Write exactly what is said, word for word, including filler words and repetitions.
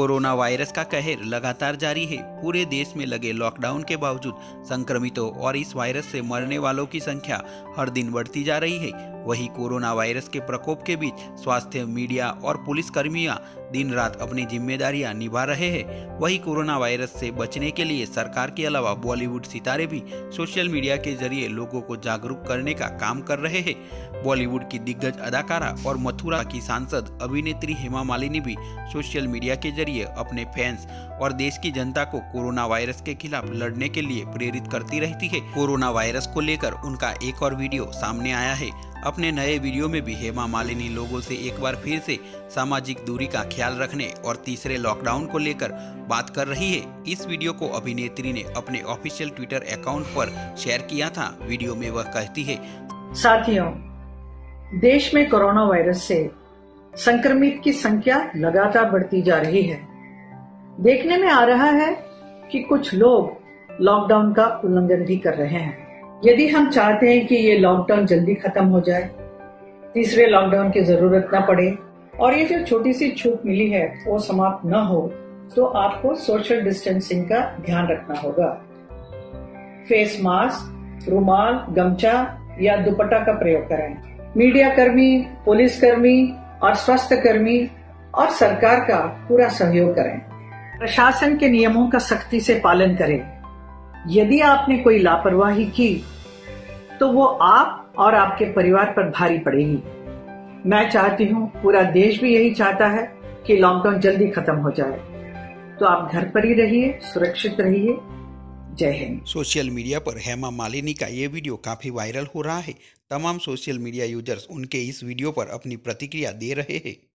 Corona virus का कहर लगातार जारी है। पूरे देश में लगे लॉकडाउन के बावजूद संक्रमितों और इस वायरस से मरने वालों की संख्या हर दिन बढ़ती जा रही है। वहीं कोरोना वायरस के प्रकोप के बीच स्वास्थ्य, मीडिया और पुलिस कर्मियां दिन रात अपनी जिम्मेदारियां निभा रहे हैं। वहीं कोरोना वायरस से बचने के लिए सरकार के अलावा बॉलीवुड सितारे भी सोशल मीडिया के जरिए लोगों को जागरूक करने का काम कर रहे हैं। बॉलीवुड की दिग्गज अदाकारा और मथुरा की सांसद अभिनेत्री हेमा मालिनी भी सोशल मीडिया के जरिए अपने फैंस और देश की जनता को कोरोना वायरस के खिलाफ लड़ने के लिए प्रेरित करती रहती है। कोरोना वायरस को लेकर उनका एक और वीडियो सामने आया है। अपने नए वीडियो में भी हेमा मालिनी लोगों से एक बार फिर से सामाजिक दूरी का ख्याल रखने और तीसरे लॉकडाउन को लेकर बात कर रही है। इस वीडियो को अभिनेत्री ने अपने ऑफिशियल ट्विटर अकाउंट पर शेयर किया था। वीडियो में वह कहती है, साथियों, देश में कोरोना वायरस से संक्रमित की संख्या लगातार बढ़ती जा रही है। देखने में आ रहा है कि कुछ लोग लॉकडाउन का उल्लंघन भी कर रहे हैं। यदि हम चाहते हैं कि ये लॉकडाउन जल्दी खत्म हो जाए, तीसरे लॉकडाउन की जरूरत न पड़े और ये जो छोटी सी छूट मिली है वो समाप्त न हो, तो आपको सोशल डिस्टेंसिंग का ध्यान रखना होगा। फेस मास्क, रुमाल, गमछा या दुपट्टा का प्रयोग करें। मीडिया कर्मी, पुलिस कर्मी और स्वास्थ्य कर्मी और सरकार का पूरा सहयोग करें। प्रशासन के नियमों का सख्ती से पालन करें। यदि आपने कोई लापरवाही की तो वो आप और आपके परिवार पर भारी पड़ेगी। मैं चाहती हूँ, पूरा देश भी यही चाहता है कि लॉकडाउन जल्दी खत्म हो जाए। तो आप घर पर ही रहिए, सुरक्षित रहिए। जय हिंद। सोशल मीडिया पर हेमा मालिनी का ये वीडियो काफी वायरल हो रहा है। तमाम सोशल मीडिया यूजर्स उनके इस वीडियो पर अपनी प्रतिक्रिया दे रहे हैं।